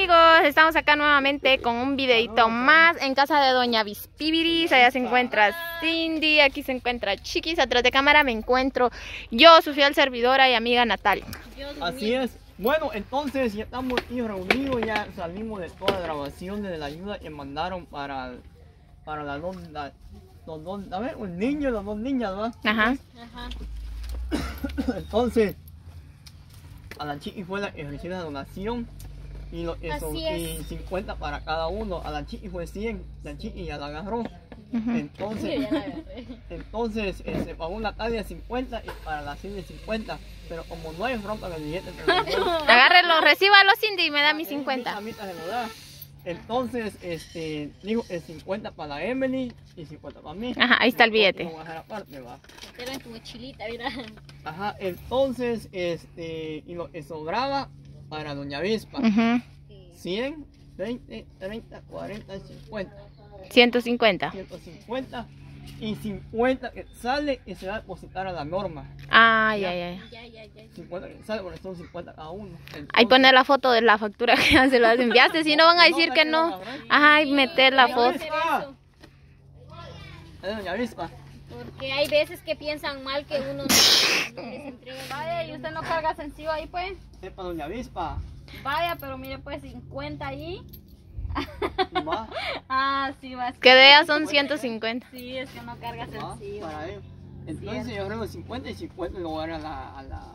amigos, estamos acá nuevamente con un videito más en casa de doña Vispibiris. Allá se encuentra Cindy, aquí se encuentra Chiquis, atrás de cámara me encuentro yo, su fiel servidora y amiga Natalia. Así es. Bueno, entonces ya estamos aquí reunidos, ya salimos de toda la grabación de la ayuda que mandaron para las dos, a ver, un niño y las dos niñas, ¿verdad? Ajá. Entonces, a la Chiqui fue la que recibió la donación y, y 50 para cada uno. A la Chiqui fue 100, la Chiqui ya la agarró. Entonces se pagó una Natalia 50 y para la Cindy 50. Pero como no hay bronca en el billete, agárrelo, recíbalo Cindy y me da mis 50. A mí se lo da. Entonces, digo, es 50 para la Emily y 50 para mí. Ajá, ahí está el billete. Lo voy a dejar aparte, va. Era en tu mochilita, mira. Ajá, entonces, y lo que sobraba para doña Vispa. 100, 20, 30, 40, 50. 150. 150 y 50 que sale y se va a depositar a la Norma. Ah, ya. 50 que sale, porque son 50 cada uno. Entonces, ahí pone la foto de la factura que ya se las enviaste, si no van a decir que no. Ajá, y meter la foto. Es doña Vispa. Porque hay veces que piensan mal que uno no les entrega. Vaya, y usted no carga sencillo ahí, pues. Es para doña Vispa. Vaya, pero mire, pues 50 ahí. Va. Ah, sí, va. Que de ellas son 150. Sí, es que no carga sencillo. Para ellos. Entonces yo agrego 50 y 50 y lo voy a dar a la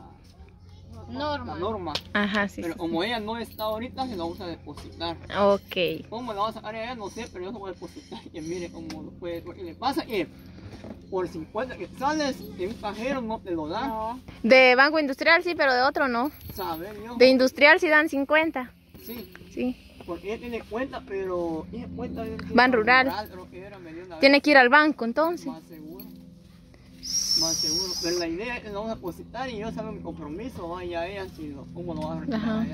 Norma. Ajá, sí. Pero como ella no está ahorita, se lo vamos a depositar. Ok. ¿Cómo la vamos a sacar a ella? No sé, pero yo se lo voy a depositar. Y mire cómo lo puede. Porque le pasa que por 50 que sales de un cajero no te lo da. No. De Banco Industrial sí, pero de otro no. ¿Sabes? De Industrial sí dan 50. Sí. Sí. Porque ella tiene cuenta, pero ella cuenta Ban rural. Tiene que ir al banco entonces. Más seguro. Más seguro. Pero la idea es que lo vamos a depositar y yo salgo mi compromiso. Vaya ella, si cómo lo vas a retirar allá.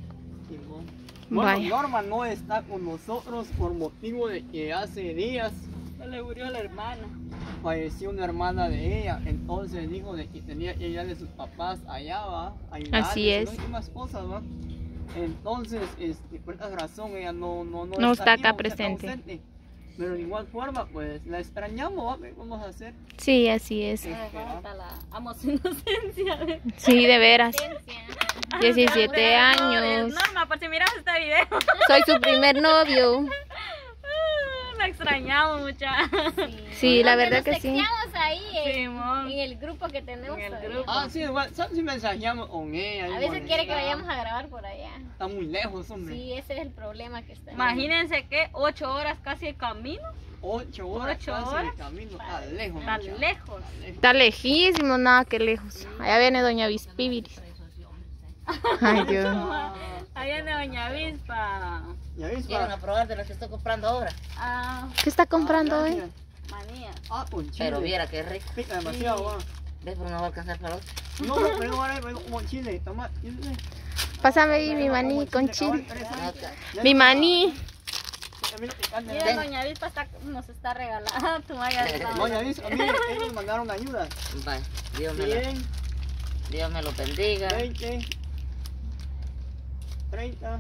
Bueno, Norma no está con nosotros por motivo de que hace días Se le murió la hermana. falleció una hermana de ella. Entonces dijo de que tenía que ayudarle a sus papás allá, va. Ayudarles, así es. Y más cosas, va. Entonces, por esa razón ella no está aquí, acá presente. Ausente. Pero de igual forma, pues la extrañamos, ¿va? ¿Qué vamos a hacer? Sí, así es. Falta la amo su inocencia. Sí, de veras. 17 años. Norma, por si miras este video. Soy su primer novio. La extrañamos mucho. Sí, la verdad que sí. Ahí Simón. en el grupo que tenemos. En el grupo. Ah, sí, igual, ¿sabes si mensajeamos con ella? A veces quiere que vayamos a grabar por allá. Está muy lejos, hombre. Sí, ese es el problema que está. Imagínense que 8 horas casi de camino. 8 horas 8 casi horas. de camino, está lejos. Tan muchacha. lejos. Está lejísimo, nada que lejos. Allá viene doña Vispibiris. Ay, Dios. Ahí viene doña Vispa. ¿Ya viste? Quieren a probar de lo que estoy comprando ahora. Ah, ¿Qué está comprando hoy? manía. Ah, con chile. Pero viera que rico. Pica demasiado, va. ¿Ves? Pero no va a alcanzar para otro. No, pero ahora es como chile, toma. Pásame ahí mi maní con chile. No, Mi maní. Mira, doña Vispa nos está regalando. Tu vaya No, ya viste, a mí ellos mandaron ayuda. vaya, 100, Dios me lo bendiga. 20, 30,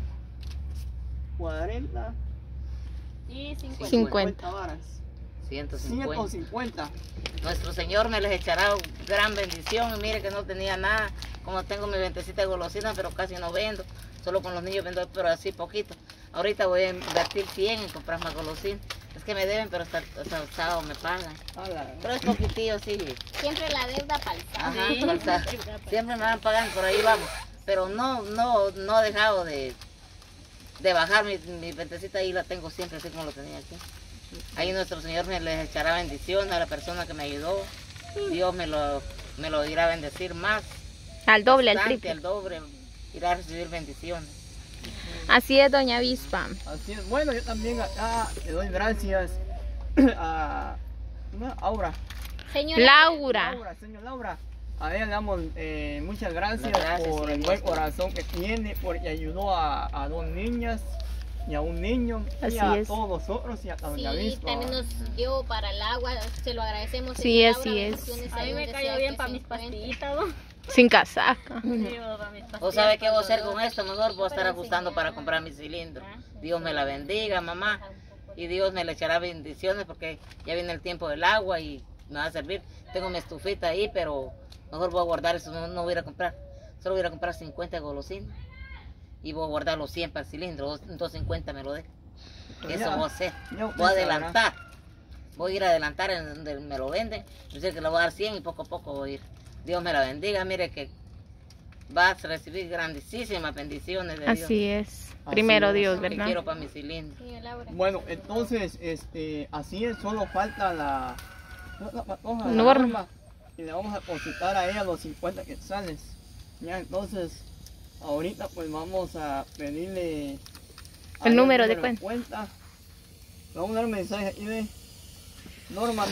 40 y 50. 50. varas. 150. 150. Nuestro Señor me les echará gran bendición. Y mire que no tenía nada. Como tengo mi ventecita de golosina, pero casi no vendo. Solo con los niños vendo, pero así poquito. Ahorita voy a invertir 100 en comprar más golosina. Es que me deben, pero hasta el sábado me pagan. Pero es poquitillo, sí. Siempre la deuda para el sábado. Ajá, para el sábado. Siempre me van pagando, por ahí vamos. Pero no he dejado de bajar mi ventecita, ahí la tengo siempre así como lo tenía aquí. Ahí nuestro Señor me les echará bendición a la persona que me ayudó. Dios me lo irá a bendecir más. Al doble, al Bastante, triple. al doble. Irá a recibir bendiciones. Así es, doña Vispa. Así es. Bueno, yo también acá le doy gracias a Aura. Señora Laura. Señor Laura. A ella le damos muchas gracias, por el sí, buen corazón que tiene, porque ayudó a dos niñas y a un niño, Así y a es. todos nosotros y a doña Sí, Vispa. también nos dio para el agua, se lo agradecemos. Sí, señora así Laura, es. bendiciones A mí ahí me donde cayó sea bien que para se mis encuentre. pastillitas, ¿no? Sin casaca. ¿O sabe qué voy a hacer con esto? Mejor voy a estar ajustando para comprar mi cilindro. Dios me la bendiga, mamá. Y Dios me le echará bendiciones porque ya viene el tiempo del agua y me va a servir. Tengo mi estufita ahí, pero mejor voy a guardar eso, no voy a ir a comprar. Solo voy a ir a comprar 50 golosinas. Y voy a guardar los 100 para el cilindro, 250 me lo dejo. Eso voy a hacer. Voy a adelantar. Voy a ir a adelantar en donde me lo venden. Yo sé que le voy a dar 100 y poco a poco voy a ir. Dios me la bendiga. Mire que vas a recibir grandísimas bendiciones de Dios. Así es. Primero Dios, Que ¿verdad? quiero para mi cilindro. Bueno, entonces, así es, solo falta la Norma. y le vamos a depositar a ella los 50 quetzales. Ya, entonces, ahorita pues vamos a pedirle El número de cuenta. Le vamos a dar un mensaje aquí de Norma,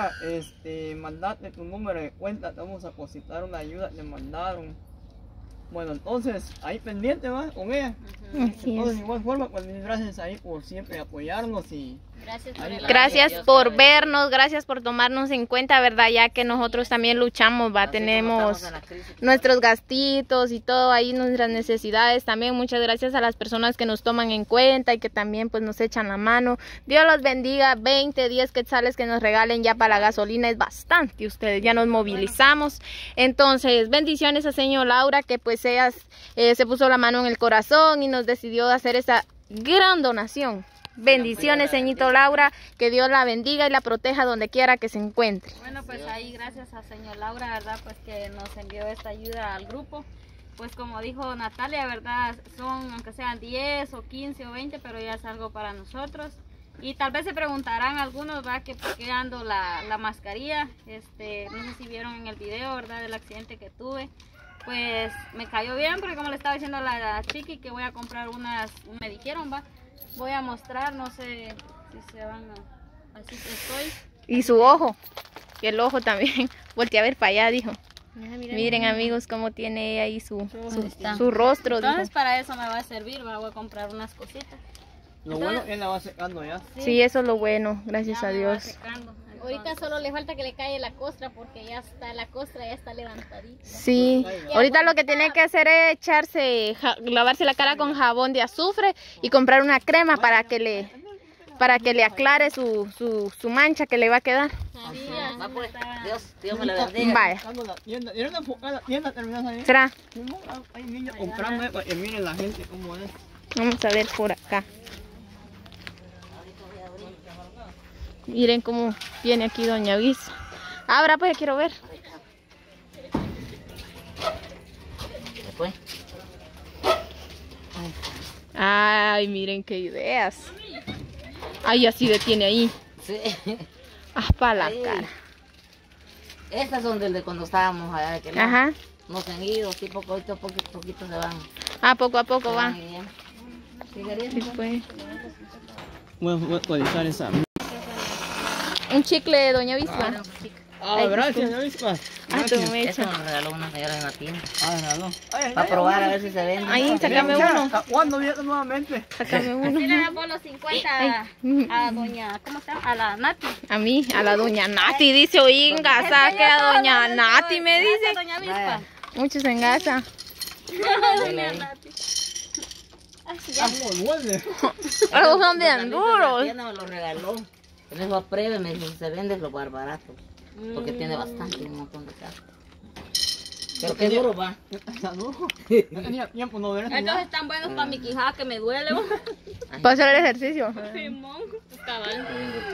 mandate tu número de cuenta, te vamos a depositar una ayuda que mandaron. Bueno, entonces, ahí pendiente, ¿va? Con ella. Así Entonces, es. de igual forma, pues gracias ahí por siempre apoyarnos y Gracias por vernos, gracias por tomarnos en cuenta, ¿verdad? Ya que nosotros también luchamos, va, Así como tenemos estamos en la crisis. nuestros gastitos y todo ahí, nuestras necesidades. También muchas gracias a las personas que nos toman en cuenta y que también pues nos echan la mano. Dios los bendiga. 20, 10 quetzales que nos regalen ya para la gasolina es bastante. Ustedes ya nos movilizamos. Entonces, bendiciones a señor Laura, que pues ella se puso la mano en el corazón y nos decidió hacer esta gran donación. Bendiciones, señorito Laura, que Dios la bendiga y la proteja donde quiera que se encuentre. Bueno, pues ahí gracias a señor Laura, ¿verdad? Pues que nos envió esta ayuda al grupo. Pues como dijo Natalia, ¿verdad? Son, aunque sean 10 o 15 o 20, pero ya es algo para nosotros. Y tal vez se preguntarán algunos, ¿verdad? Que por qué ando la mascarilla. No sé si vieron en el video, ¿verdad? Del accidente que tuve. Pues me cayó bien porque como le estaba diciendo a la chiqui que voy a comprar unas, me dijeron, ¿va? Voy a mostrar, no sé si se van a... Así que estoy. Y su ojo, y el ojo también. Voltea a ver para allá, dijo. Miren amigos cómo tiene ella ahí su rostro. Entonces Dijo. para eso me va a servir, voy a comprar unas cositas. lo bueno es que la va secando ya. Sí, eso es lo bueno, gracias Ya a me va Dios. secando. Ahorita solo le falta que le calle la costra porque ya está la costra, ya está levantadita. Sí, ahorita lo que tiene que hacer es echarse, lavarse la cara con jabón de azufre y comprar una crema para que le aclare su mancha que le va a quedar. Va pues, Dios me la bendiga. Vaya, La tienda, ¿y dónde enfocar la tienda? ¿Terminas ahí? será. Hay niños comprando, y miren la gente cómo es. Vamos a ver por acá. Miren cómo viene aquí doña Visa. Abra pues, quiero ver. Después. Ay, miren qué ideas. Ay, así detiene ahí. Sí. Ah, para la Ahí. cara. Estas son de cuando estábamos allá de aquel lado. Ajá. Nos han ido, sí, poquito se van. Ah, poco a poco Se va. van yendo. ¿Cigarrillos? Sí, pues. Voy a actualizar esa. Un chicle de doña Visa. Ah, gracias, avispa. Ah, tu Eso mecha. nos regaló una señora en la tienda. Ah, no. Para probar a ver si se vende. Ahí, sácame uno. ¿Cuándo viene nuevamente? Sácame uno. Sí le damos los 50 a doña, ¿cómo se llama? A la Nati. A mí, a la doña Nati, dice Oinga, saque a doña Nati, me Gracias, dice. doña Vispa. Muchos en casa. Doña Nati. Ah, muy bueno. Algo son Los bien amigos de la duros. tienda me lo regaló. Me dijo, apruebe, me dijo, se vende lo barato. Porque tiene bastante, un montón de cajas. Pero qué duro va. Está duro. Tenía tiempo no ver eso. Estos están buenos para mi quijada que me duele. ¿Para hacer el ejercicio? Simón, cabal.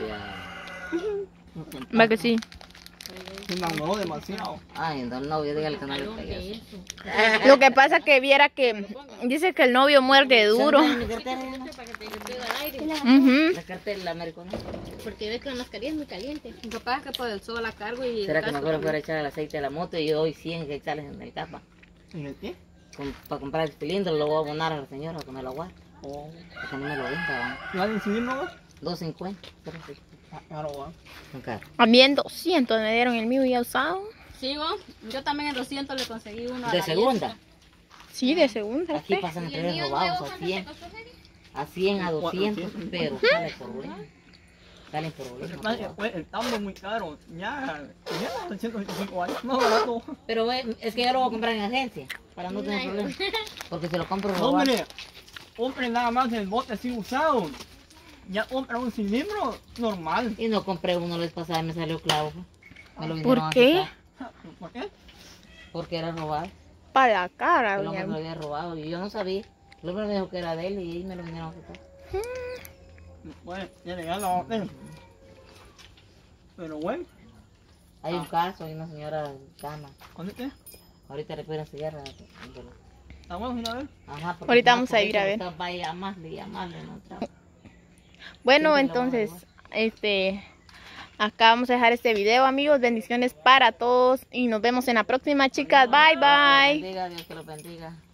Va que sí. Se enamoró demasiado. Ay, don novio, dígale que no le pegue eso. Lo que pasa que viera que dice que el novio muerde duro. Mi cartera, ¿no? Ujú. La cartera, la americana. Porque ve que la mascarilla es muy caliente. Mi papá es que por el sol la cargo y ¿Será que mejor fuera a echar el aceite de la moto y yo doy 100 quetzales en el capa? ¿En el qué? Para comprar el cilindro lo voy a abonar a la señora que me lo guarde. Oh. Para que no me lo venda, ¿No van a decidir no? 2.50. Claro, va. Un carro. A mí en 200 me dieron el mío ya usado. Sigo. Yo también en 200 le conseguí uno a De la segunda. Sí, de segunda. Aquí usted. pasan trenes robados a 100. A 100, a 200, pero sale por bueno. Dale problema. Estamos muy caro. Ya 125 años, más barato. Pero es que yo lo voy a comprar en agencia, para no tener problemas. Porque si lo compro robado. Hombre, nada más el bote así usado. Ya compra un cilindro normal. Y no compré uno la vez pasada y me salió clavo. Me lo ¿Por vinieron a qué? quitar. ¿Por qué? Porque era robado. Para la cara, El hombre doña. lo había robado y yo no sabía. El hombre me dijo que era de él y ahí me lo vinieron a quitar. Bueno, ya le gano a usted. Pero bueno, Hay un caso, hay una señora en cama. ¿dónde está? Ahorita le puedo enseñar. Vamos a ir a ver. Ajá, porque Ahorita más vamos por a ir a eso ver. Va a llamarle, no trabaja. Bueno, Siempre lo entonces, vamos a acá vamos a dejar este video, amigos. Bendiciones para todos y nos vemos en la próxima, chicas. Bye, bye. Dios que los bendiga.